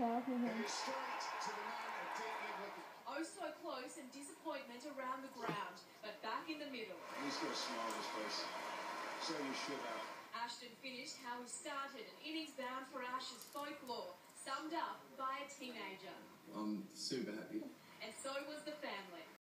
powerful one. Oh, so close and disappointment around the ground, but back in the middle. He's got a smile on his face. So you should have. Ashton finished how he started, an innings bound for Ash's folklore, summed up by a teenager. I'm super happy. And so was the